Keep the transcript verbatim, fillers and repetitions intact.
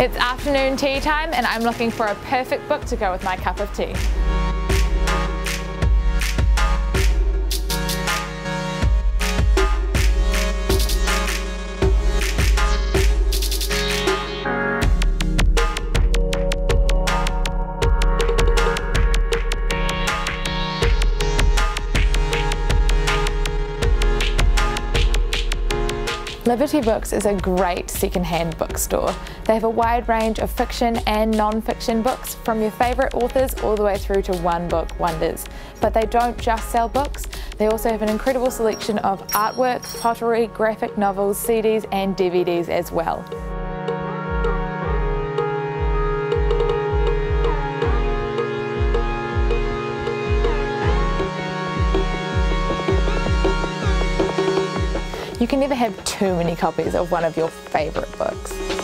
It's afternoon tea time and I'm looking for a perfect book to go with my cup of tea. Liberty Books is a great second-hand bookstore. They have a wide range of fiction and non-fiction books, from your favourite authors all the way through to one-book wonders. But they don't just sell books, they also have an incredible selection of artwork, pottery, graphic novels, C Ds and D V Ds as well. You can never have too many copies of one of your favourite books.